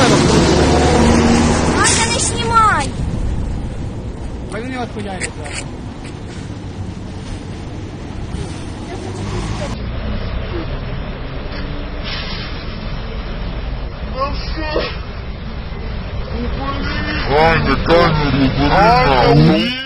Ася, не знімай! А він його сподяє. Аня, камеру бери.